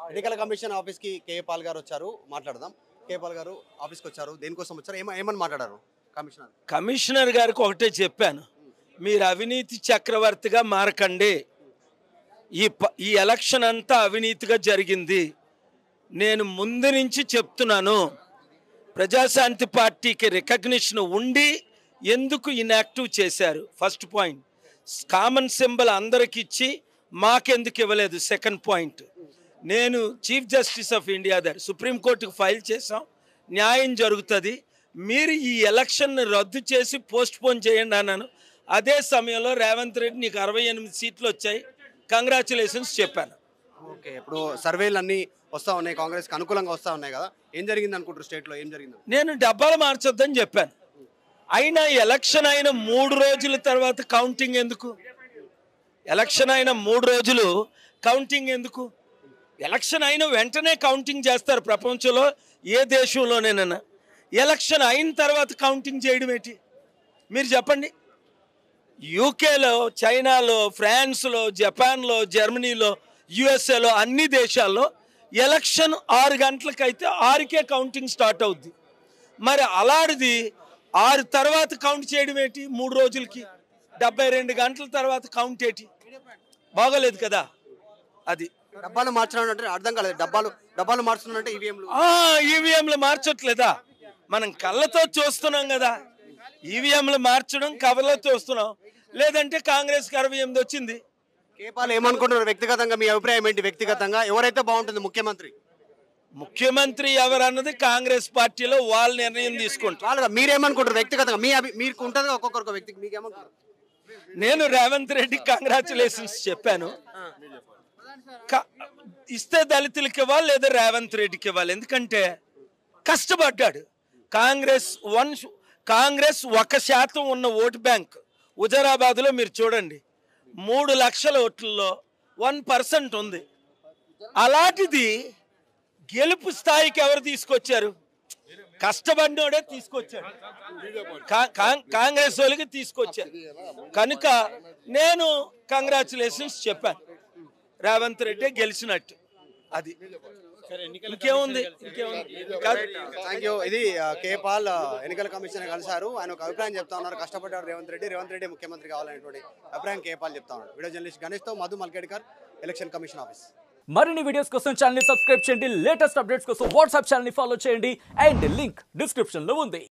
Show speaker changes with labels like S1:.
S1: ఎన్నికల commission office కి కే Paul గారు వచ్చారు, మాట్లాడదాం. కే పాల్ గారు ఆఫీస్ కి వచ్చారు, దేనికోసం వచ్చారు, ఏమని మాట్లాడారు?
S2: కమిషనర్ గారికి ఒకటే చెప్పాను, మీరు అవినీతి చక్రవర్తిగా మారకండి. ఈ ఎలక్షన్ అంతా అవినీతిగా జరిగింది. నేను ముందు నుంచి చెప్తున్నాను, ప్రజాశాంతి పార్టీకి రికగ్నిషన్ ఉండి ఎందుకు ఇన్యాక్టివ్ చేశారు? First point. కామన్ సింబల్ అందరికి ఇచ్చి మాకెందుకు ఇవ్వలేదు? Second point. నేను చీఫ్ జస్టిస్ ఆఫ్ ఇండియా దగ్గర సుప్రీంకోర్టుకు ఫైల్ చేశాం, న్యాయం జరుగుతుంది, మీరు ఈ ఎలక్షన్ని రద్దు చేసి పోస్ట్పోన్ చేయండి అన్నాను. అదే సమయంలో రేవంత్ రెడ్డి నీకు 68 సీట్లు వచ్చాయి, కంగ్రాచులేషన్స్ చెప్పాను.
S1: ఓకే, ఇప్పుడు సర్వేలు అన్నీ వస్తూ ఉన్నాయి, కాంగ్రెస్కి అనుకూలంగా వస్తూ ఉన్నాయి కదా, ఏం జరిగింది అనుకుంటారు? స్టేట్లో ఏం జరిగింది?
S2: నేను డబ్బాలు మార్చొద్దని చెప్పాను. అయినా ఎలక్షన్ అయిన 3 రోజుల తర్వాత కౌంటింగ్ ఎందుకు? ఎలక్షన్ అయిన 3 రోజులు కౌంటింగ్ ఎందుకు? ఎలక్షన్ అయిన వెంటనే కౌంటింగ్ చేస్తారు ప్రపంచంలో ఏ దేశంలోనేనన్నా. ఎలక్షన్ అయిన తర్వాత కౌంటింగ్ చేయడం ఏంటి మీరు చెప్పండి? యూకేలో, చైనాలో, ఫ్రాన్స్లో, జపాన్లో, జర్మనీలో, యుఎస్ఏలో అన్ని దేశాల్లో ఎలక్షన్ 6 గంటలకైతే 6కే కౌంటింగ్ స్టార్ట్ అవుద్ది. మరి అలాంటిది 6 తర్వాత కౌంట్ చేయడం ఏంటి? 3 రోజులకి 72 గంటల తర్వాత కౌంట్ ఏంటి? బాగోలేదు కదా. అది
S1: డబ్బాలు మార్చడం అంటే అర్థం కాలేదు. డబ్బాలు మార్చుతున్నట్టే
S2: ఈవీఎంలు మార్చట్లేదా? మనం కళ్ళతో చూస్తున్నాం కదా. ఈవీఎంలు మార్చడం కవర్లో చూస్తున్నాం. లేదంటే కాంగ్రెస్కి 68 వచ్చింది.
S1: కేపాల్ ఏమనుకుంటున్నారు వ్యక్తిగతంగా? మీ అభిప్రాయం ఏంటి? వ్యక్తిగతంగా ఎవరైతే బాగుంటుంది
S2: ముఖ్యమంత్రి ఎవరన్నది కాంగ్రెస్ పార్టీలో వాళ్ళు నిర్ణయం తీసుకుంటారు.
S1: మీరేమనుకుంటారు వ్యక్తిగతంగా? మీకు ఉంటుంది ఒక్కొక్కరికి వ్యక్తికి, మీకేమనుకుంటారు?
S2: నేను రేవంత్ రెడ్డి కంగ్రాచులేషన్స్ చెప్పాను. ఇస్తే దళితులకి ఇవ్వాలి, లేదా రేవంత్ రెడ్డికి ఇవ్వాలి. ఎందుకంటే కష్టపడ్డాడు. కాంగ్రెస్ 1% ఉన్న ఓటు బ్యాంక్ హుజరాబాద్లో మీరు చూడండి, 3 లక్షల ఓట్లలో 1% ఉంది. అలాంటిది గెలుపు స్థాయికి ఎవరు తీసుకొచ్చారు? కష్టపడినోడే తీసుకొచ్చాడు, కాంగ్రెస్ వాళ్ళకి తీసుకొచ్చారు. కనుక నేను కంగ్రాచులేషన్స్ చెప్పాను, రేవంత్ రెడ్డి గెలిచినట్టు. అది ఇంకేముంది?
S1: ఇది కే పాల్ ఎన్నికల కమిషన్ కలిసారు, ఆయన ఒక అభిప్రాయం చెప్తా ఉన్నారు. కష్టపడ్డారు రేవంత్ రెడ్డి ముఖ్యమంత్రి కావాలనేటువంటి అభిప్రాయం కే పాల్ చెప్తా ఉన్నారు. వీడియో జర్నలిస్ట్ గణేష్ తో Madhu Malkedkar, election commission office.
S3: మరిన్ని వీడియోస్ కోసం ఛానల్ ని సబ్స్క్రైబ్ చేయండి, లేటెస్ట్ అప్డేట్స్ కోసం వాట్సాప్ ఛానల్ ని ఫాలో చేయండి, అండ్ లింక్ డిస్క్రిప్షన్ లో ఉంది.